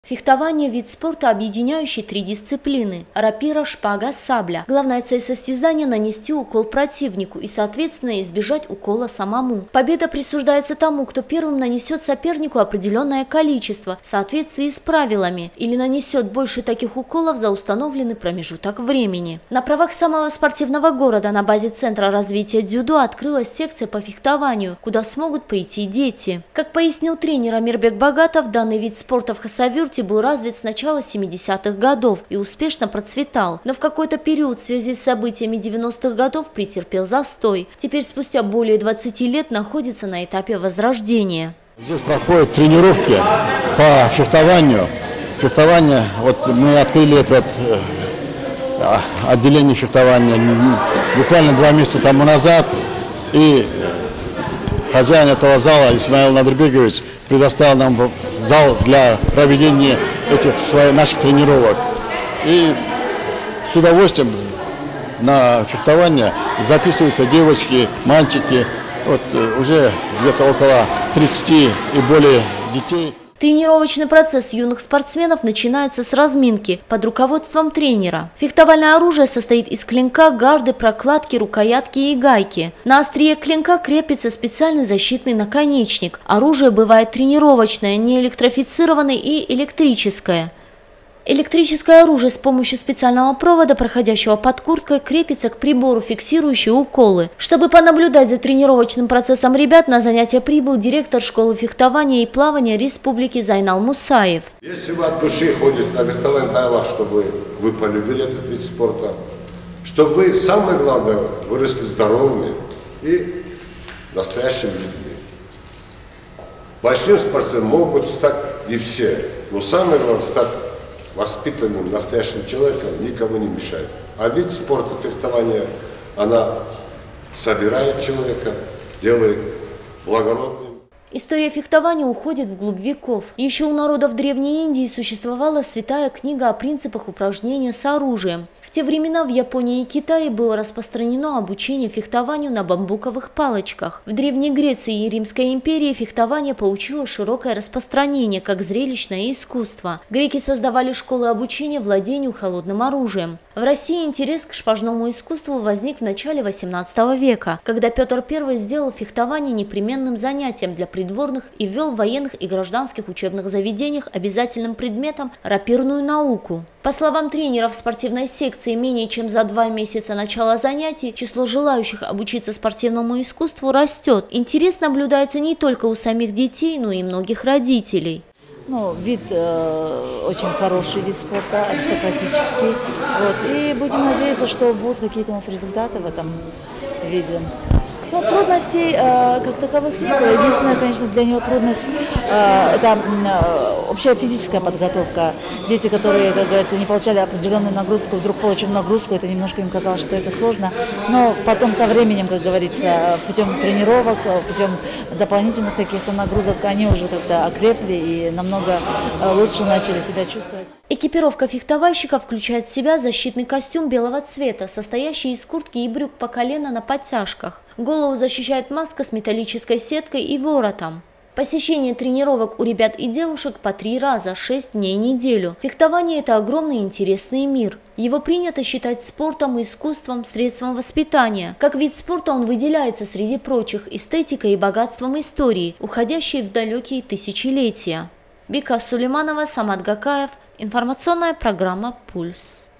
Фехтование – вид спорта, объединяющий три дисциплины – рапира, шпага, сабля. Главная цель состязания – нанести укол противнику и, соответственно, избежать укола самому. Победа присуждается тому, кто первым нанесет сопернику определенное количество в соответствии с правилами или нанесет больше таких уколов за установленный промежуток времени. На правах самого спортивного города на базе Центра развития дзюдо открылась секция по фехтованию, куда смогут прийти дети. Как пояснил тренер Амирбек Багатов, данный вид спорта в Хасавюрте был развит с начала 70-х годов и успешно процветал, но в какой-то период в связи с событиями 90-х годов претерпел застой. Теперь спустя более 20 лет находится на этапе возрождения. Здесь проходят тренировки по фехтованию. Фехтование, вот мы открыли это отделение фехтования буквально 2 месяца тому назад, и хозяин этого зала Исмаил Надрбегович предоставил нам зал для проведения наших тренировок. И с удовольствием на фехтование записываются девочки, мальчики, вот уже где-то около 30 и более детей. Тренировочный процесс юных спортсменов начинается с разминки под руководством тренера. Фехтовальное оружие состоит из клинка, гарды, прокладки, рукоятки и гайки. На острие клинка крепится специальный защитный наконечник. Оружие бывает тренировочное, неэлектрифицированное и электрическое. Электрическое оружие с помощью специального провода, проходящего под курткой, крепится к прибору, фиксирующему уколы. Чтобы понаблюдать за тренировочным процессом ребят, на занятия прибыл директор школы фехтования и плавания Республики Зайнал Мусаев. Если вы от души ходите на фехтование, дай Аллах, чтобы вы полюбили этот вид спорта, чтобы вы, самое главное, выросли здоровыми и настоящими людьми. Большим спортсменом могут стать не все, но самое главное стать воспитанным, настоящим человеком, никому не мешает. А вид спорта, фехтования, она собирает человека, делает благородным. История фехтования уходит вглубь веков. Еще у народов Древней Индии существовала святая книга о принципах упражнения с оружием. В те времена в Японии и Китае было распространено обучение фехтованию на бамбуковых палочках. В Древней Греции и Римской империи фехтование получило широкое распространение как зрелищное искусство. Греки создавали школы обучения владению холодным оружием. В России интерес к шпажному искусству возник в начале XVIII века, когда Петр I сделал фехтование непременным занятием для придворных и ввел в военных и гражданских учебных заведениях обязательным предметом рапирную науку. По словам тренеров спортивной секции, менее чем за 2 месяца начала занятий число желающих обучиться спортивному искусству растет. Интерес наблюдается не только у самих детей, но и многих родителей. Вид очень хороший вид спорта, аристократический. И будем надеяться, что будут какие-то у нас результаты в этом виде. Трудностей как таковых не было. Единственная, конечно, для него трудность – это общая физическая подготовка. Дети, которые, как говорится, не получали определенную нагрузку, вдруг получив нагрузку, это немножко им казалось, что это сложно. Но потом со временем, как говорится, путем тренировок, путем дополнительных каких-то нагрузок, они уже как-то окрепли и намного лучше начали себя чувствовать. Экипировка фехтовальщика включает в себя защитный костюм белого цвета, состоящий из куртки и брюк по колено на подтяжках. Голову защищает маска с металлической сеткой и воротом. Посещение тренировок у ребят и девушек по 3 раза, 6 дней в неделю. Фехтование – это огромный интересный мир. Его принято считать спортом, искусством, средством воспитания. Как вид спорта он выделяется среди прочих эстетикой и богатством истории, уходящей в далекие тысячелетия. Бика Сулейманова, Самат Гакаев. Информационная программа «Пульс».